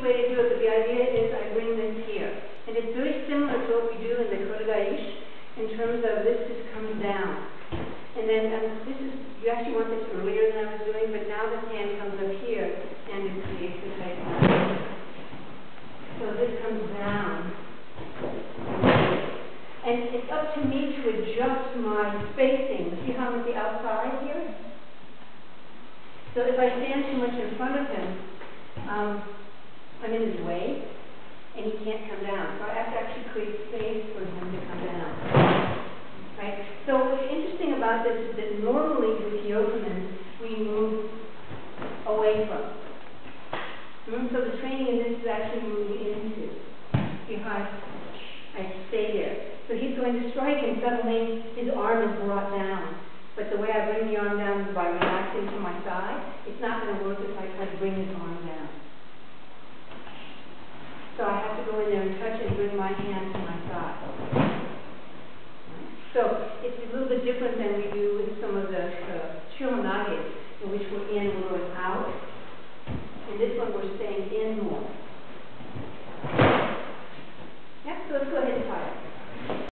way to do it, but the idea is I bring this here. And it's very similar to what we do in the Kodagaish, in terms of this just comes down. And then this is, you actually want this earlier than I was doing, but now this hand comes up here and it creates this type of. So this comes down. And it's up to me to adjust my spacing. See how I'm at the outside here? So if I stand too much in front of him, I'm in his way, and he can't come down. So I have to actually create space for him to come down. Right? So what's interesting about this is that normally with Yokomen, we move away from. So the training in this is actually moving into. Behind, I stay there. So he's going to strike, and suddenly his arm is brought down. But the way I bring the arm down is by relaxing to my side. It's not going to work if I try to bring his arm down. So I have to go in there and touch and bring my hand